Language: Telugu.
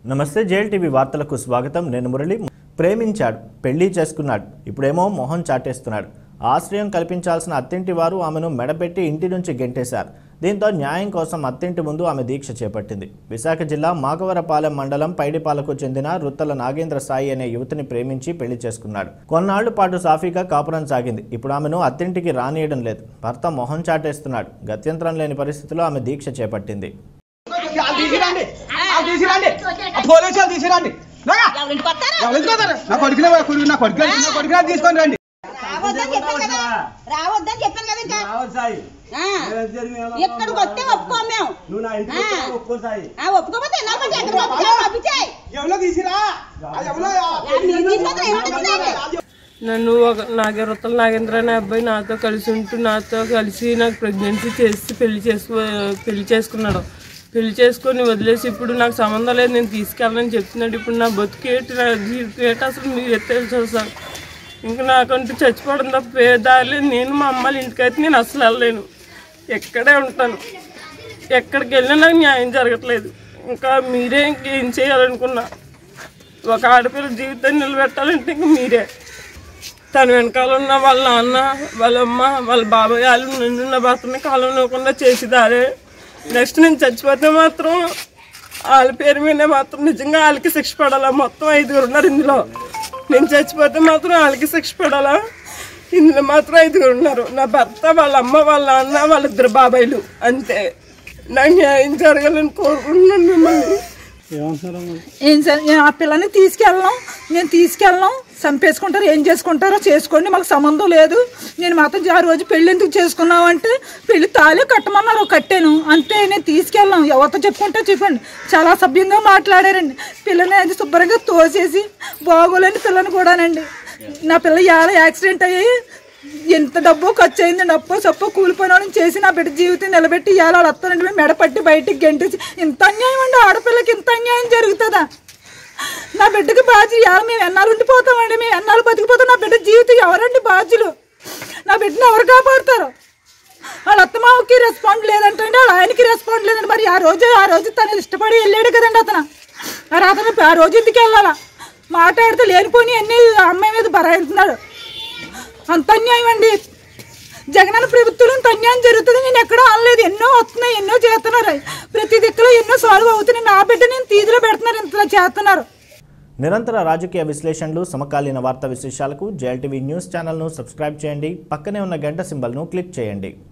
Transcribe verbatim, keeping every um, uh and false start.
నమస్తే జేఎల్ టీవీ వార్తలకు స్వాగతం. నేను మురళి. ప్రేమించాడు, పెళ్లి చేసుకున్నాడు, ఇప్పుడేమో మొహం చాటేస్తున్నాడు. ఆశ్రయం కల్పించాల్సిన అత్తింటి వారు ఆమెను మెడపెట్టి ఇంటి నుంచి గెంటేశారు. దీంతో న్యాయం కోసం అత్తింటి ముందు ఆమె దీక్ష చేపట్టింది. విశాఖ జిల్లా మాగవరపాలెం మండలం పైడిపాలకు చెందిన రుత్తల నాగేంద్ర సాయి అనే యువతిని ప్రేమించి పెళ్లి చేసుకున్నాడు. కొన్నాళ్ల పాటు సాఫీగా కాపురం సాగింది. ఇప్పుడు ఆమెను అత్తింటికి రానియడం లేదు. భర్త మొహం చాటేస్తున్నాడు. గత్యంతరం లేని పరిస్థితిలో ఆమె దీక్ష చేపట్టింది. నన్ను ఒక నాగే రుత్తల నాగేంద్ర అనే అబ్బాయి నాతో కలిసి ఉంటూ నాతో కలిసి నాకు ప్రెగ్నెన్సీ చేసి పెళ్లి చేసుకో పెళ్లి చేసుకున్నాడు. పెళ్లి చేసుకొని వదిలేసి ఇప్పుడు నాకు సంబంధం లేదు, నేను తీసుకెళ్ళాలని చెప్తున్నాడు. ఇప్పుడు నా బతుకేటి, నా జీవితం ఏంటి అసలు మీరు తెలుసు సార్. ఇంకా నాకంటూ చచ్చిపోవడం తప్ప ఏ దారి. నేను మా అమ్మాయిల ఇంటికైతే నేను అసలు వెళ్ళలేను, ఎక్కడే ఉంటాను. ఎక్కడికి వెళ్ళినా నాకు న్యాయం జరగట్లేదు. ఇంకా మీరే ఇంకేం చేయాలనుకున్నా, ఒక ఆడపిల్ల జీవితాన్ని నిలబెట్టాలంటే ఇంక మీరే. తన వెనకాల ఉన్న వాళ్ళ నాన్న, వాళ్ళ అమ్మ, వాళ్ళ బాబాయ్ వాళ్ళు నిన్ను నా భర్తని కాలం లేకుండా చేసేదారే. నెక్స్ట్ నేను చచ్చిపోతే మాత్రం వాళ్ళ పేరు మీద మాత్రం నిజంగా వాళ్ళకి శిక్ష పడాలా. మొత్తం ఐదుగురు ఉన్నారు ఇందులో. నేను చచ్చిపోతే మాత్రం వాళ్ళకి శిక్ష పడాలా. ఇందులో మాత్రం ఐదుగురు ఉన్నారు. నా భర్త, వాళ్ళ అమ్మ, వాళ్ళ నాన్న, వాళ్ళిద్దరు బాబాయిలు. అంతే. నాకు న్యాయం జరగాలని కోరుకుంటున్నాను మిమ్మల్ని. ఏం సార్, ఆ పిల్లని తీసుకెళ్ళాం, నేను తీసుకెళ్ళాం. చంపేసుకుంటారు, ఏం చేసుకుంటారో చేసుకోండి, మాకు సంబంధం లేదు. నేను మాత్రం ఆ రోజు పెళ్ళి ఎందుకు చేసుకున్నావు అంటే పెళ్లి తాళే కట్టమన్నారు, కట్టాను అంతే. నేను తీసుకెళ్ళాం. ఎవరితో చెప్పుకుంటే చెప్పండి. చాలా సభ్యంగా మాట్లాడారండి. పిల్లని అది శుభ్రంగా తోసేసి బాగోలేని పిల్లని కూడానండి. నా పిల్ల ఎలా యాక్సిడెంట్ అయ్యి ఎంత డబ్బు ఖర్చు అయిందండి. అప్పో సప్పో కూలిపోయిన చేసి నా బిడ్డ జీవితం నిలబెట్టి ఇవాళ వస్తానండి మేము మెడపట్టి బయటికి గెంటేసి. ఇంత అన్యాయం అండి, ఆడపిల్లకి ఇంత అన్యాయం జరుగుతుందా? నా బిడ్డకి బాధ్యులు ఇవాళ మేము ఎన్నాళ్ళు ఉండిపోతామండి, మేము ఎన్నాళ్ళు బతికిపోతాం. నా బిడ్డ జీవితం ఎవరండి బాధ్యులు? నా బిడ్డను ఎవరు కాపాడుతారు? వాళ్ళ అత్తమావకి రెస్పాండ్ లేదంటే వాళ్ళ ఆయనకి రెస్పాండ్ లేదండి. మరి ఆ రోజు ఆ రోజు తను ఇష్టపడి వెళ్ళాడు కదండి అతను. మరి అతను ఆ రోజు ఎందుకు వెళ్ళాలా? మాట్లాడితే లేనిపోయి అన్ని అమ్మాయి మీద భరాయిస్తున్నాడు. అంత అన్యాయం అండి. జగనన్న ప్రభుత్వంలో ఇంత అన్యాయం జరుగుతుంది నేను ఎక్కడో అనలేదు. ఎన్నో వస్తున్నాయి, ఎన్నో చేస్తున్నారు. ప్రతి దిక్కులో ఎన్నో సాల్వ్ అవుతున్నాయి. నా బిడ్డ నేను తీదిలో పెడుతున్నారు, ఇంతలా చేస్తున్నారు. నిరంతర రాజకీయ విశ్లేషణలు, సమకాలీన వార్తా విశేషాలకు జేఎల్ టీవీ న్యూస్ ఛానల్ను సబ్స్క్రైబ్ చేయండి. పక్కనే ఉన్న గంట సింబల్ను క్లిక్ చేయండి.